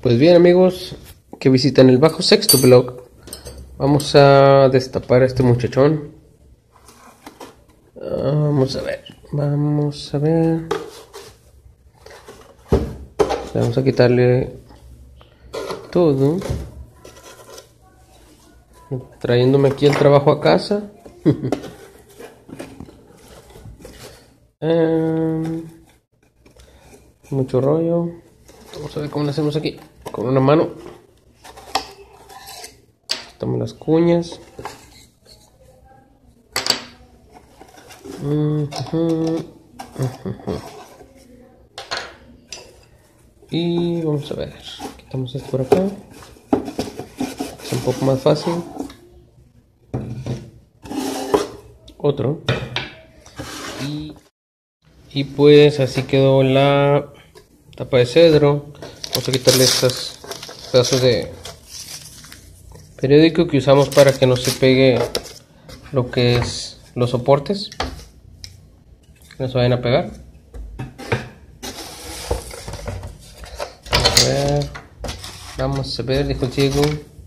Pues bien, amigos que visitan el bajo sexto blog, vamos a destapar a este muchachón. Vamos a ver. Vamos a quitarle todo, trayéndome aquí el trabajo a casa. Mucho rollo. Vamos a ver cómo lo hacemos aquí. Con una mano quitamos las cuñas. Y vamos a ver, quitamos esto por acá, es un poco más fácil. Otro. Y pues así quedó la tapa de cedro. Vamos a quitarle estos pedazos de periódico que usamos para que no se pegue lo que es los soportes, que no se vayan a pegar. Vamos a ver, dijo Diego.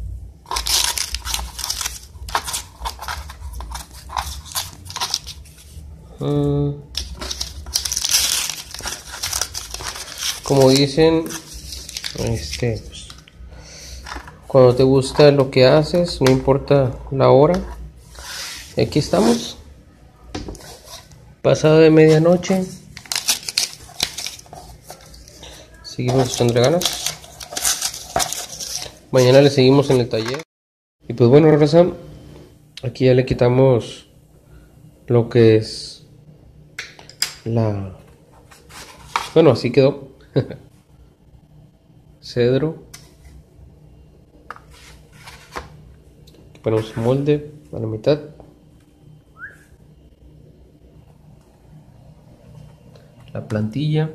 Como dicen, pues, cuando te gusta lo que haces, no importa la hora. Aquí estamos, pasado de medianoche. Seguimos echando ganas. Mañana le seguimos en el taller. Y pues bueno, raza, aquí ya le quitamos lo que es bueno, así quedó. Cedro. Aquí ponemos un molde a la mitad. La plantilla.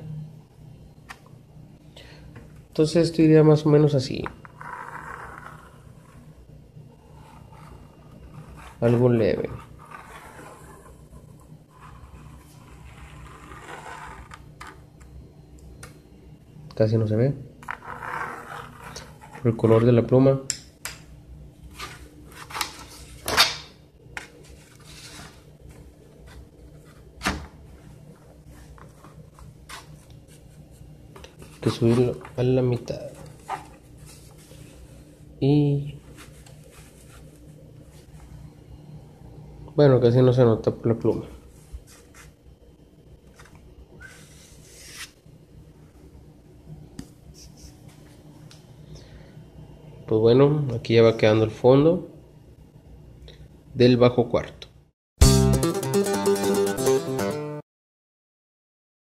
Entonces esto iría más o menos así. Algo leve. Casi no se ve por el color de la pluma. Hay que subirlo a la mitad. Y bueno, casi no se nota por la pluma. Pues bueno, aquí ya va quedando el fondo del bajo cuarto.